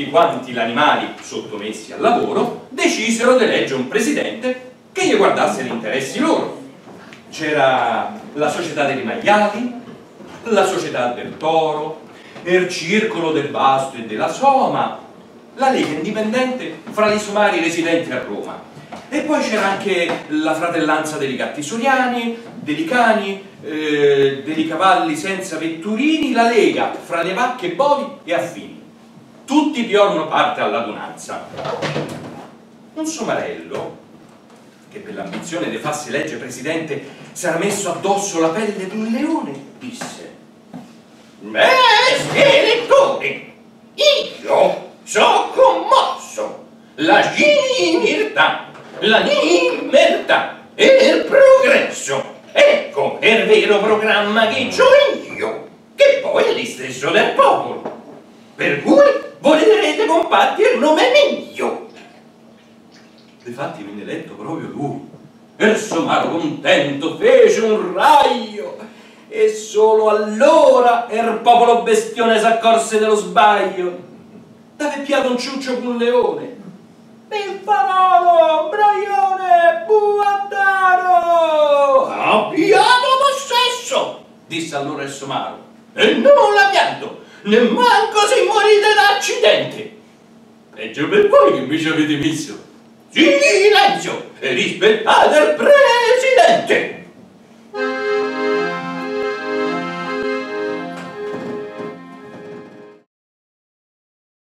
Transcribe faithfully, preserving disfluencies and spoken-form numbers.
tutti quanti gli animali sottomessi al lavoro decisero di eleggere un presidente che gli guardasse gli interessi loro. C'era la società dei maiali, la società del toro, il circolo del basto e della soma, la lega indipendente fra i somari residenti a Roma. E poi c'era anche la fratellanza dei gatti soriani, dei cani, eh, dei cavalli senza vetturini, la lega fra le vacche, bovi e affini. Tutti piorno parte all'adunanza. Un somarello, che per l'ambizione di farsi legge presidente s'era messo addosso la pelle di un leone, disse: Beh, elettori, io sono commosso. La civiltà, la libertà e il progresso, ecco il vero programma che c'ho io, che poi è lo stesso del popolo. Per cui volerete combattere il nome mio. Difatti venne eletto proprio lui. Il somaro contento fece un raio e solo allora il popolo bestione s'accorse dello sbaglio. T'ave piato un ciuccio con un leone. Il farolo, broione, buandaro! Abbiamo possesso, disse allora il somaro. E non l'ha pianto, nemmanco se morite d'accidente. Peggio per voi che mi ci avete messo. Silenzio e rispettate il presidente.